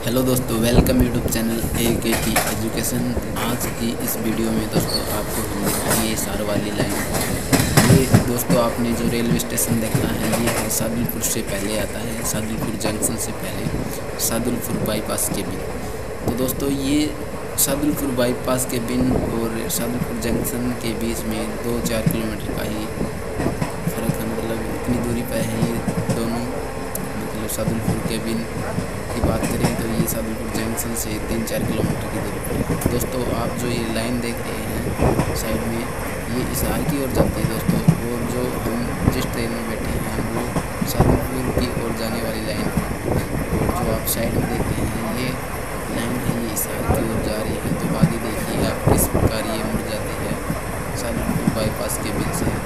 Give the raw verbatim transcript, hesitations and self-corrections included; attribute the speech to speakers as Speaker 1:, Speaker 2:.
Speaker 1: Hello दोस्तों, welcome YouTube channel ए के T education. आज की इस वीडियो में दोस्तों आपको हम दिखाएंगे हिसार वाली लाइन। ये दोस्तों आपने जो रेलवे स्टेशन देखा है ये है सादुलपुर से पहले आता है, सादुलपुर जंक्शन से पहले सादुलपुर बाईपास के बिन। तो दोस्तों ये सादुलपुर बाईपास के बिन और सादुलपुर जंक्शन के बीच में दो चार किलोमीटर का ही फ़र्क है, मतलब इतनी दूरी पर है ये दोनों। मतलब सादुलपुर के बिन की बात करें तो ये सादुलपुर जंक्शन से तीन चार किलोमीटर की दूरी पर है। दोस्तों आप जो ये लाइन देख रहे हैं साइड में, ये हिसार की ओर जाती है दोस्तों, और जो हम जिस ट्रेन में बैठे हैं वो सादुलपुर की ओर जाने वाली लाइन है। और जो आप साइड में देख रहे हैं ये लाइन है, ये हिसार की ओर जा रही है। तो आगे देखिए आप किस प्रकार ये मुड़ जाती है सादुलपुर बाईपास के बिन से।